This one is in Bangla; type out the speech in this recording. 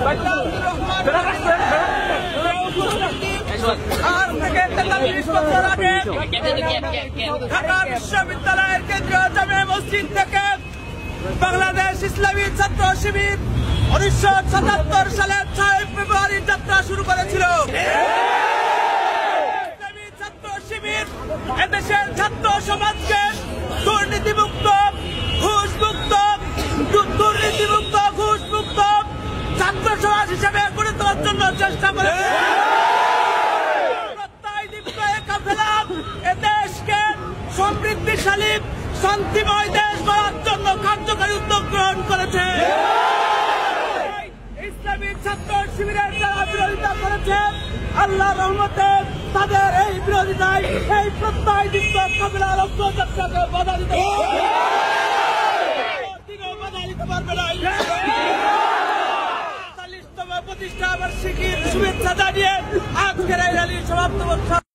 আর থেকে 43 বছর আগে ঢাকা বিশ্ববিদ্যালয়ের কেন্দ্রীয় জামে মসজিদ থেকে বাংলাদেশ ইসলামী ছাত্র শিবির 1977 সালের 6 ফেব্রুয়ারি যাত্রা শুরু করেছিল। ইসলামী ছাত্র শিবির এদেশের ছাত্র সমাজকে দুর্নীতিমুক্ত ঘুষমুক্ত ছাত্র সমাজ হিসেবে গড়ে তোলার জন্য চেষ্টা করেছে। এদেশকে সমৃদ্ধিশালী শান্তিময় দেশ গড়ার জন্য কার্যকরী উদ্যোগ গ্রহণ করেছে। ইসলামী ছাত্র শিবিরের যারা বিরোধিতা করেছে, আল্লাহর রহমতে তাদের এই বিরোধিতায় এই প্রত্যয়যুক্ত কাফেলার অগ্রযাত্রাকে বাধা দিতে পারবে না। 40তম প্রতিষ্ঠা বার্ষিকীর শুভেচ্ছা জানিয়ে আজকের এই র্যালি সমাপ্ত।